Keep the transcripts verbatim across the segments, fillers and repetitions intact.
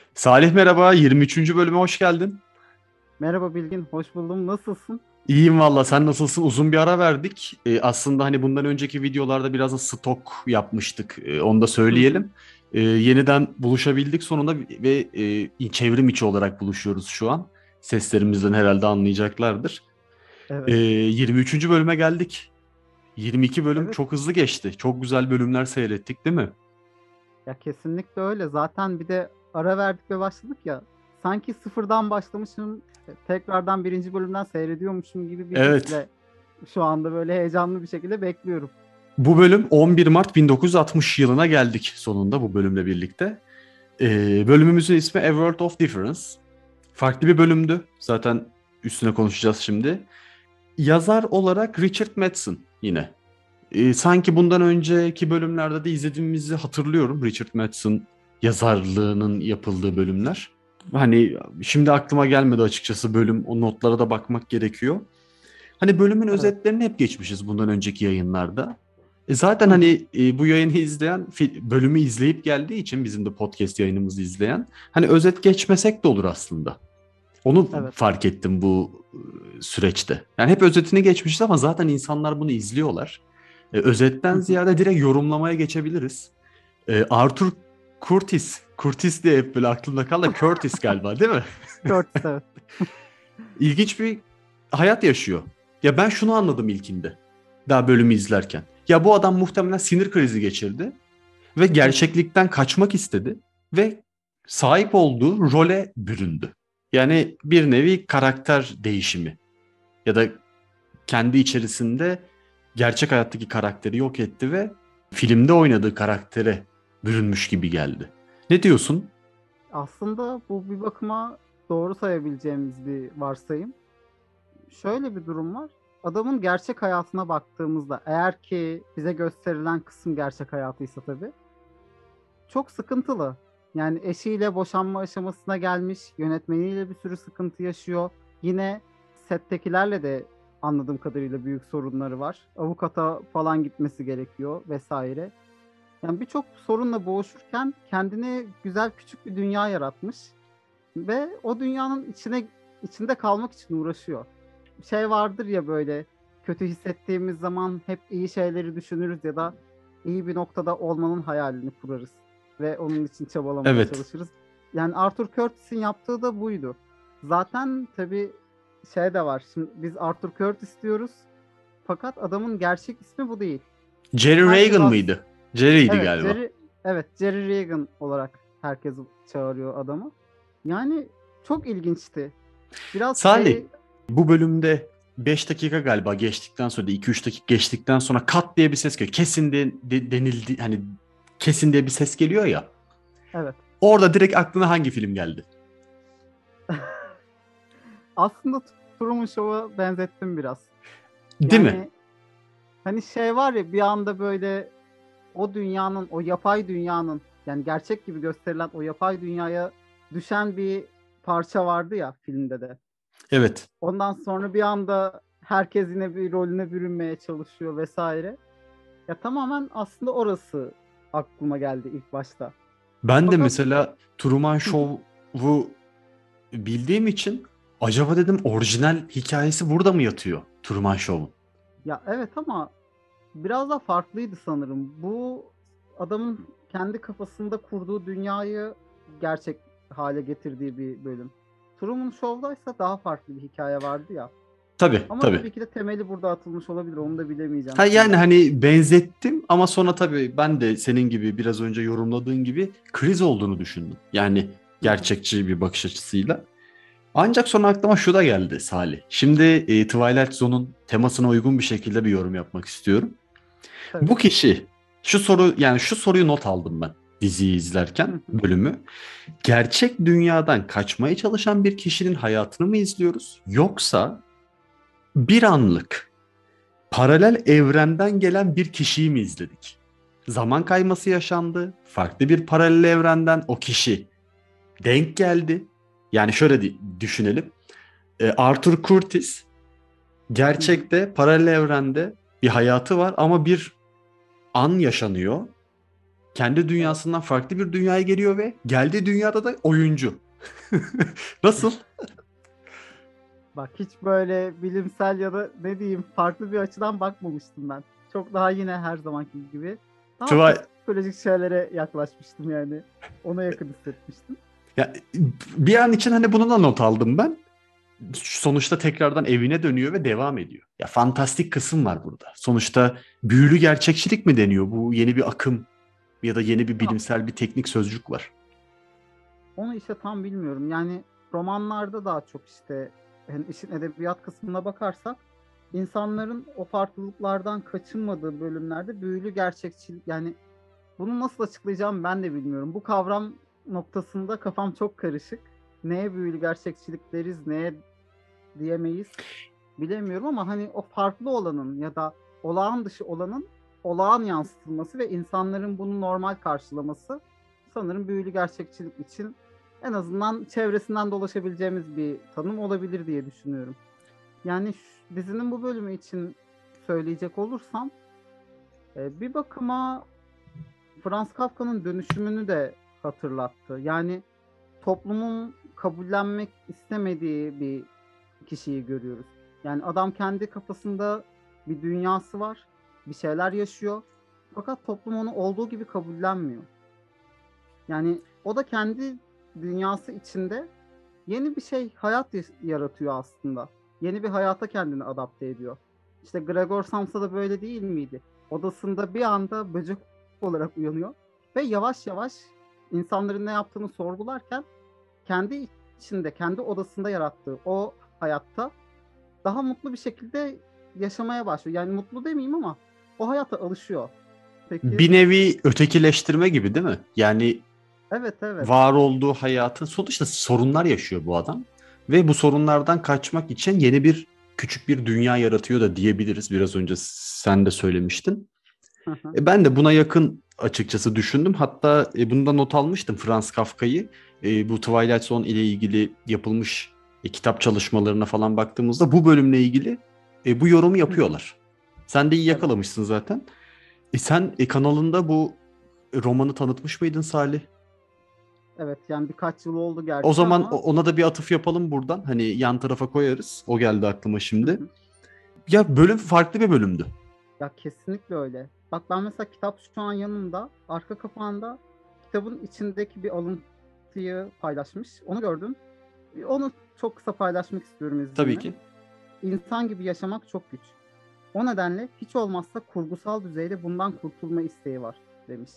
Salih merhaba, yirmi üçüncü bölüme hoş geldin. Merhaba Bilgin, hoş buldum. Nasılsın? İyiyim valla, sen nasılsın? Uzun bir ara verdik. Ee, aslında hani bundan önceki videolarda biraz da stok yapmıştık. Ee, onu da Hı hı. söyleyelim. Ee, yeniden buluşabildik sonunda ve e, çevrim içi olarak buluşuyoruz şu an. Seslerimizden herhalde anlayacaklardır. Ee, Evet, yirmi üçüncü bölüme geldik. yirmi iki bölüm evet. çok hızlı geçti. Çok güzel bölümler seyrettik, değil mi? Ya kesinlikle öyle. Zaten bir de ara verdik ve başladık ya. Sanki sıfırdan başlamışım, e, tekrardan birinci bölümden seyrediyormuşum gibi bir Evet. hisle şu anda böyle heyecanlı bir şekilde bekliyorum. Bu bölüm on bir Mart bin dokuz yüz altmış yılına geldik sonunda bu bölümle birlikte. Ee, bölümümüzün ismi A World of Difference. Farklı bir bölümdü. Zaten üstüne konuşacağız şimdi. Yazar olarak Richard Madsen yine. Ee, sanki bundan önceki bölümlerde de izlediğimizi hatırlıyorum. Richard Madsen yazarlığının yapıldığı bölümler. Hani şimdi aklıma gelmedi açıkçası bölüm. O notlara da bakmak gerekiyor. Hani bölümün Evet. özetlerini hep geçmişiz bundan önceki yayınlarda. E zaten Hı hı. hani e, bu yayını izleyen, fi- bölümü izleyip geldiği için bizim de podcast yayınımızı izleyen, hani özet geçmesek de olur aslında. Onu Evet. fark ettim bu e, süreçte. Yani hep özetini geçmişiz ama zaten insanlar bunu izliyorlar. E, Hı özetten hı. ziyade direkt yorumlamaya geçebiliriz. E, Arthur Curtis, Curtis diye hep böyle aklımda kaldı. Curtis galiba, değil mi? Curtis, evet. İlginç bir hayat yaşıyor. Ya ben şunu anladım ilkinde. Daha bölümü izlerken. Ya bu adam muhtemelen sinir krizi geçirdi ve Hı hı. gerçeklikten kaçmak istedi ve sahip olduğu role büründü. Yani bir nevi karakter değişimi ya da kendi içerisinde gerçek hayattaki karakteri yok etti ve filmde oynadığı karaktere bürünmüş gibi geldi. Ne diyorsun? Aslında bu bir bakıma doğru sayabileceğimiz bir varsayım. Şöyle bir durum var. Adamın gerçek hayatına baktığımızda, eğer ki bize gösterilen kısım gerçek hayatıysa tabii, çok sıkıntılı. Yani eşiyle boşanma aşamasına gelmiş, yönetmeniyle bir sürü sıkıntı yaşıyor. Yine settekilerle de anladığım kadarıyla büyük sorunları var. Avukata falan gitmesi gerekiyor vesaire. Yani birçok sorunla boğuşurken kendine güzel küçük bir dünya yaratmış ve o dünyanın içine içinde kalmak için uğraşıyor. Şey vardır ya, böyle kötü hissettiğimiz zaman hep iyi şeyleri düşünürüz ya da iyi bir noktada olmanın hayalini kurarız ve onun için çabalamaya Evet. çalışırız. Yani Arthur Curtis'in yaptığı da buydu. Zaten tabii şey de var. Şimdi biz Arthur Curtis diyoruz fakat adamın gerçek ismi bu değil. Jerry Herkes Reagan as mıydı? Jerry'ydi evet galiba. Jerry evet Jerry Reagan olarak herkes çağırıyor adamı. Yani çok ilginçti. Biraz Salih, şeyi bu bölümde beş dakika galiba geçtikten sonra da iki üç dakika geçtikten sonra kat diye bir ses geliyor. Kesin de, de- denildi hani kesin diye bir ses geliyor ya. evet. Orada direkt aklına hangi film geldi? Aslında Truman Show'a benzettim biraz. Değil mi? Yani hani şey var ya, bir anda böyle o dünyanın, o yapay dünyanın, yani gerçek gibi gösterilen o yapay dünyaya düşen bir parça vardı ya filmde de. Evet. Ondan sonra bir anda herkes yine bir rolüne bürünmeye çalışıyor vesaire. Ya tamamen aslında orası aklıma geldi ilk başta. Ben de Fakat mesela Truman Show'u bildiğim için acaba dedim orijinal hikayesi burada mı yatıyor Truman Show'un? ya evet, ama biraz da farklıydı sanırım. Bu adamın kendi kafasında kurduğu dünyayı gerçek hale getirdiği bir bölüm. Truman Show'daysa daha farklı bir hikaye vardı ya. Tabii, Ama tabii. tabii ki de temeli burada atılmış olabilir. Onu da bilemeyeceğim Ha yani şimdi. hani benzettim ama sonra tabii ben de senin gibi biraz önce yorumladığın gibi kriz olduğunu düşündüm. Yani Hı hı. gerçekçi bir bakış açısıyla. Ancak sonra aklıma şu da geldi Salih. Şimdi e, Twilight Zone'un temasına uygun bir şekilde bir yorum yapmak istiyorum. Bu Tabii. kişi şu soru yani şu soruyu not aldım ben diziyi Hı izlerken hı. bölümü. Gerçek dünyadan kaçmaya çalışan bir kişinin hayatını mı izliyoruz yoksa bir anlık paralel evrenden gelen bir kişiyi mi izledik? Zaman kayması yaşandı. Farklı bir paralel evrenden o kişi denk geldi. Yani şöyle di- düşünelim. E, Arthur Curtis Hı hı. gerçekte paralel evrende bir hayatı var ama bir an yaşanıyor. kendi Evet. dünyasından farklı bir dünyaya geliyor ve geldiği dünyada da oyuncu. Nasıl? Bak hiç böyle bilimsel ya da ne diyeyim farklı bir açıdan bakmamıştım ben. Çok daha yine her zamanki gibi daha Twi- psikolojik şeylere yaklaşmıştım yani. Ona yakın hissetmiştim. Ya, bir an için hani bunu da not aldım ben. Sonuçta tekrardan evine dönüyor ve devam ediyor. Ya fantastik kısım var burada. Sonuçta büyülü gerçekçilik mi deniyor? Bu yeni bir akım ya da yeni bir Ya bilimsel bir teknik sözcük var. onu işte tam bilmiyorum. Yani romanlarda daha çok işte hani işin edebiyat kısmına bakarsak insanların o farklılıklardan kaçınmadığı bölümlerde büyülü gerçekçilik yani bunu nasıl açıklayacağım ben de bilmiyorum. Bu kavram noktasında kafam çok karışık. Neye büyülü gerçekçilik deriz, neye diyemeyiz bilemiyorum ama hani o farklı olanın ya da olağan dışı olanın olağan yansıtılması ve insanların bunu normal karşılaması sanırım büyülü gerçekçilik için en azından çevresinden dolaşabileceğimiz bir tanım olabilir diye düşünüyorum. Yani şu, dizinin bu bölümü için söyleyecek olursam e, bir bakıma Franz Kafka'nın dönüşümünü de hatırlattı. Yani toplumun kabullenmek istemediği bir kişiyi görüyoruz. Yani adam kendi kafasında bir dünyası var, bir şeyler yaşıyor. Fakat toplum onu olduğu gibi kabullenmiyor. Yani o da kendi dünyası içinde yeni bir şey, hayat yaratıyor aslında. Yeni bir hayata kendini adapte ediyor. İşte Gregor Samsa da böyle değil miydi? Odasında bir anda böcek olarak uyanıyor ve yavaş yavaş insanların ne yaptığını sorgularken kendi içinde, kendi odasında yarattığı o hayatta daha mutlu bir şekilde yaşamaya başlıyor. Yani mutlu demeyeyim ama o hayata alışıyor. Peki, Bir nevi ötekileştirme gibi değil mi? Yani evet evet. var olduğu hayatın sonuçta sorunlar yaşıyor bu adam. Ve bu sorunlardan kaçmak için yeni bir küçük bir dünya yaratıyor da diyebiliriz. Biraz önce sen de söylemiştin. E, ben de buna yakın açıkçası düşündüm. Hatta e, bunu da not almıştım Franz Kafka'yı. E, bu Twilight Zone ile ilgili yapılmış e, kitap çalışmalarına falan baktığımızda bu bölümle ilgili e, bu yorumu yapıyorlar. Sen de iyi Evet. yakalamışsın zaten. E, sen e, kanalında bu romanı tanıtmış mıydın Salih? Evet yani birkaç yıl oldu O gerçi zaman o- ama ona da bir atıf yapalım buradan. Hani yan tarafa koyarız. O geldi aklıma şimdi. Ya bölüm farklı bir bölümdü. ya kesinlikle öyle. Bak ben mesela kitap şu an yanımda. Arka kapağında kitabın içindeki bir alıntıyı paylaşmış. Onu gördüm. Onu çok kısa paylaşmak istiyorum Tabii izninle. ki. İnsan gibi yaşamak çok güç. O nedenle hiç olmazsa kurgusal düzeyde bundan kurtulma isteği var demiş.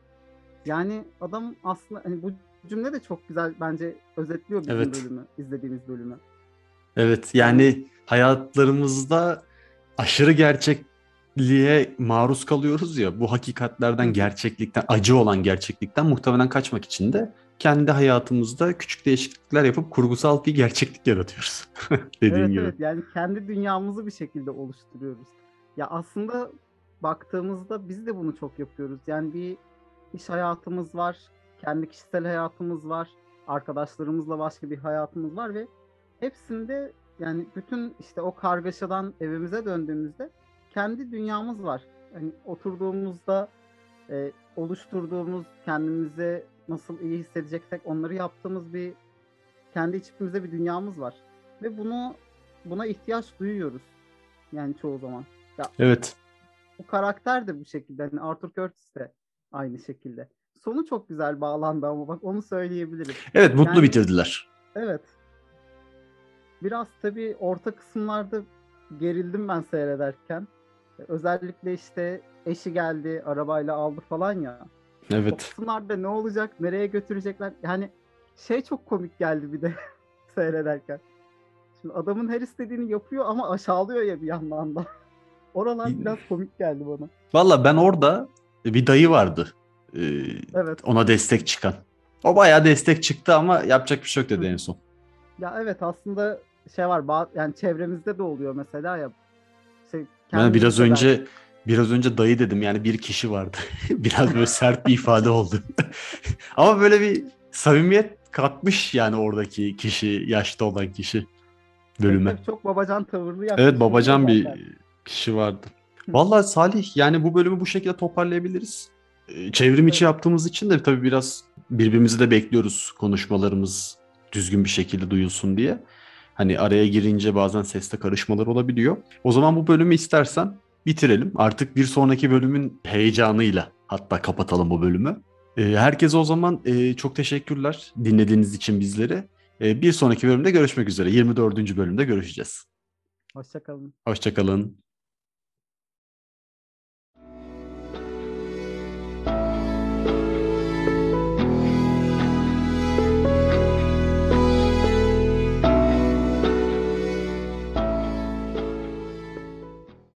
Yani adam aslında hani bu cümle de çok güzel bence özetliyor bizim Evet. bölümü, izlediğimiz bölümü. Evet. Yani Yani hayatlarımızda aşırı gerçekliğe maruz kalıyoruz ya. Bu hakikatlerden, gerçeklikten, acı olan gerçeklikten muhtemelen kaçmak için de kendi hayatımızda küçük değişiklikler yapıp kurgusal bir gerçeklik yaratıyoruz. Dediğin evet gibi. evet yani kendi dünyamızı bir şekilde oluşturuyoruz. Ya aslında baktığımızda biz de bunu çok yapıyoruz. Yani bir iş hayatımız var, kendi kişisel hayatımız var, arkadaşlarımızla başka bir hayatımız var ve hepsinde yani bütün işte o kargaşadan evimize döndüğümüzde kendi dünyamız var. Hani oturduğumuzda e, oluşturduğumuz kendimize nasıl iyi hissedeceksek onları yaptığımız bir kendi içimizde bir dünyamız var. Ve bunu buna ihtiyaç duyuyoruz. Yani çoğu zaman. Ya Evet. bu karakter de bu şekilde. Hani Arthur Curtis de aynı şekilde. Sonu çok güzel bağlandı ama bak onu söyleyebilirim. Evet, mutlu Yani bitirdiler. evet biraz tabii orta kısımlarda gerildim ben seyrederken. Özellikle işte eşi geldi arabayla aldı falan ya. O Evet. kısımlarda ne olacak, nereye götürecekler? Yani şey çok komik geldi bir de seyrederken. Şimdi adamın her istediğini yapıyor ama aşağılıyor ya bir yandan da. Oralar biraz komik geldi bana. Valla ben orada bir dayı vardı. Ee, Evet. ona destek çıkan. O bayağı destek çıktı ama yapacak bir şey yok Hı dedi en hı. son. Ya evet aslında şey var ba- yani çevremizde de oluyor mesela ya şey Ben kendimiz biraz de belki. önce biraz önce dayı dedim yani bir kişi vardı. Biraz böyle sert bir ifade oldu. Ama böyle bir samimiyet katmış yani oradaki kişi, yaşta olan kişi Tabii bölüme. tabii çok babacan tavırlı Evet, yaklaşılıyor babacan zaten. bir kişi vardı. Hı. Vallahi Salih yani bu bölümü bu şekilde toparlayabiliriz. E, Çevrim içi Evet. yaptığımız için de tabii biraz birbirimizi de bekliyoruz, konuşmalarımız düzgün bir şekilde duyulsun diye. Hani araya girince bazen seste karışmalar olabiliyor. O zaman bu bölümü istersen bitirelim. Artık bir sonraki bölümün heyecanıyla hatta kapatalım bu bölümü. E, herkese o zaman e, çok teşekkürler dinlediğiniz için bizleri. E, bir sonraki bölümde görüşmek üzere. yirmi dördüncü bölümde görüşeceğiz. Hoşça kalın. Hoşça kalın.